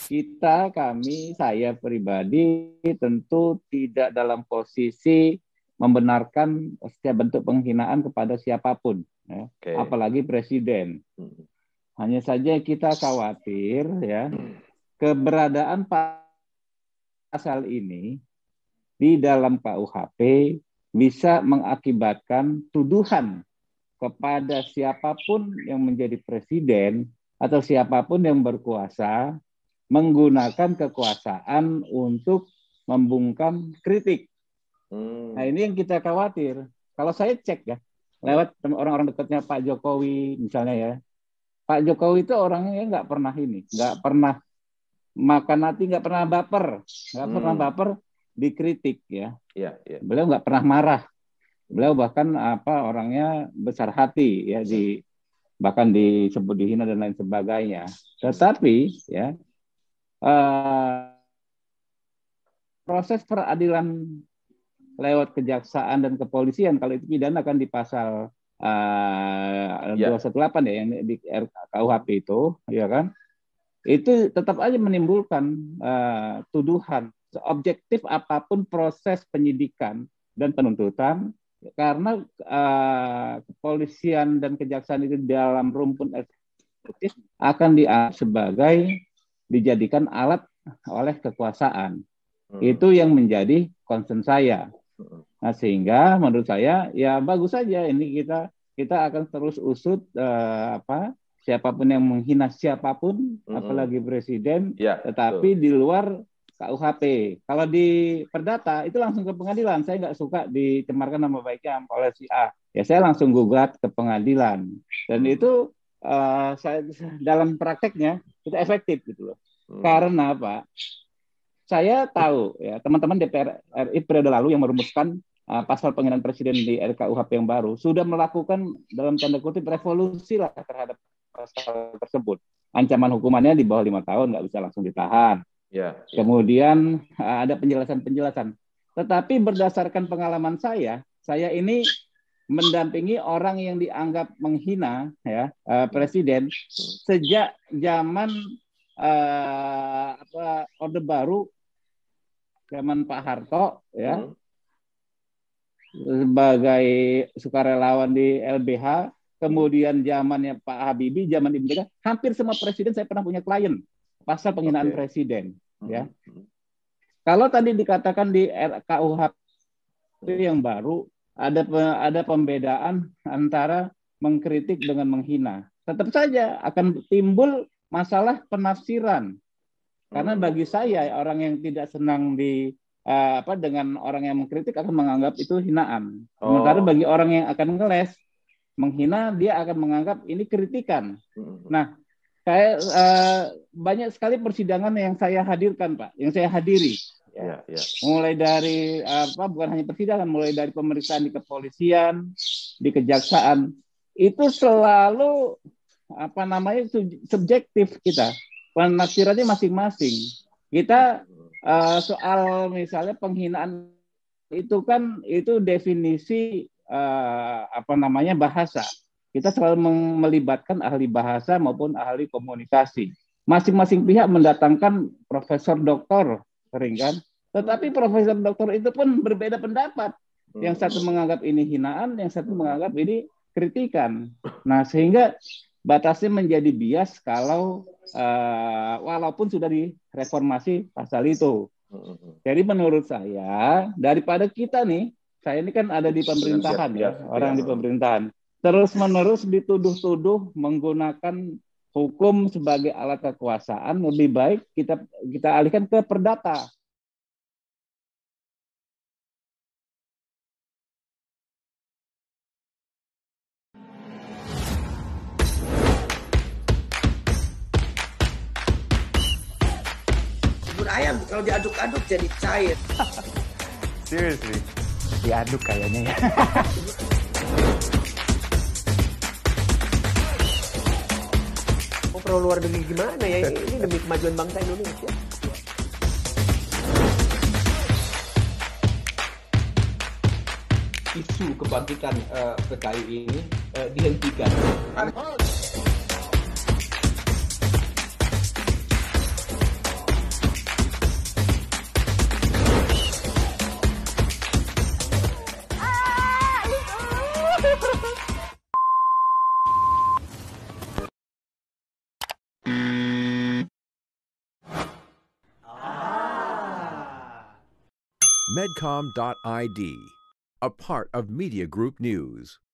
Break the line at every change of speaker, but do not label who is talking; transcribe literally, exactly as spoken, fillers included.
kita, kami, saya pribadi tentu tidak dalam posisi membenarkan setiap bentuk penghinaan kepada siapapun, ya. Okay. Apalagi presiden. Hmm. Hanya saja kita khawatir, ya, keberadaan pasal ini di dalam K U H P bisa mengakibatkan tuduhan kepada siapapun yang menjadi presiden atau siapapun yang berkuasa menggunakan kekuasaan untuk membungkam kritik. Hmm. Nah, ini yang kita khawatir. Kalau saya cek ya, lewat orang-orang dekatnya Pak Jokowi misalnya ya, Pak Jokowi itu orangnya nggak pernah ini, nggak pernah makan hati, nggak pernah baper, nggak hmm. pernah baper dikritik ya. Ya, ya. Beliau nggak pernah marah. Beliau bahkan apa orangnya besar hati ya, di bahkan disebut dihina dan lain sebagainya. Tetapi ya, Uh, proses peradilan lewat kejaksaan dan kepolisian, kalau itu pidana kan di pasal uh, yeah. dua satu delapan ya yang di K U H P itu, ya kan? Itu tetap aja menimbulkan uh, tuduhan seobjektif apapun proses penyidikan dan penuntutan, karena uh, kepolisian dan kejaksaan itu dalam rumpun eksekutif akan dianggap sebagai dijadikan alat oleh kekuasaan. Hmm. Itu yang menjadi concern saya. Nah, sehingga menurut saya ya bagus saja ini kita kita akan terus usut uh, apa siapapun yang menghina siapapun, hmm. apalagi presiden, ya, tetapi betul. Di luar K U H P. Kalau di perdata itu langsung ke pengadilan. Saya nggak suka dicemarkan nama baiknya oleh si A. Ya saya langsung gugat ke pengadilan. Dan hmm. itu Uh, saya, dalam prakteknya itu efektif gitu loh. Hmm. Karena apa? Saya tahu ya teman-teman D P R R I periode lalu yang merumuskan uh, pasal penghinaan presiden di R K U H P yang baru sudah melakukan dalam tanda kutip revolusi lah terhadap pasal tersebut. Ancaman hukumannya di bawah lima tahun, nggak bisa langsung ditahan. Yeah, yeah. Kemudian uh, ada penjelasan-penjelasan. Tetapi berdasarkan pengalaman saya, saya ini mendampingi orang yang dianggap menghina ya uh, presiden sejak zaman uh, apa Orde Baru, zaman Pak Harto ya, hmm. sebagai sukarelawan di L B H, kemudian zamannya Pak Habibie, zaman Ibu Mega, hampir semua presiden saya pernah punya klien pasal penghinaan okay. presiden hmm. ya. Kalau tadi dikatakan di R K U H P yang baru ada ada pembedaan antara mengkritik dengan menghina. Tetap saja akan timbul masalah penafsiran. Karena bagi saya orang yang tidak senang di uh, apa dengan orang yang mengkritik akan menganggap itu hinaan. Oh. Sementara bagi orang yang akan ngeles menghina, dia akan menganggap ini kritikan. Nah, saya uh, banyak sekali persidangan yang saya hadirkan, Pak, yang saya hadiri. Ya, ya. Mulai dari apa bukan hanya persidangan, mulai dari pemeriksaan di kepolisian, di kejaksaan, itu selalu apa namanya subjektif kita, penafsirannya masing-masing. Kita uh, soal misalnya penghinaan itu kan itu definisi uh, apa namanya bahasa. Kita selalu melibatkan ahli bahasa maupun ahli komunikasi. Masing-masing pihak mendatangkan profesor doktor. Sering kan? Tetapi profesor doktor itu pun berbeda pendapat. Yang satu menganggap ini hinaan, yang satu menganggap ini kritikan. Nah, sehingga batasnya menjadi bias kalau uh, walaupun sudah direformasi pasal itu. Jadi menurut saya, daripada kita nih, saya ini kan ada di pemerintahan ya, orang di pemerintahan, terus-menerus dituduh-tuduh menggunakan hukum sebagai alat kekuasaan, lebih baik kita kita alihkan ke perdata.
Bubur ayam kalau diaduk-aduk jadi cair.
Seriously, diaduk kayaknya ya.
Pro luar negeri gimana ya, ini demi kemajuan bangsa Indonesia.
Isu kebangkitan uh, P K I ini uh, dihentikan.
medcom dot I D, a part of Media Group News.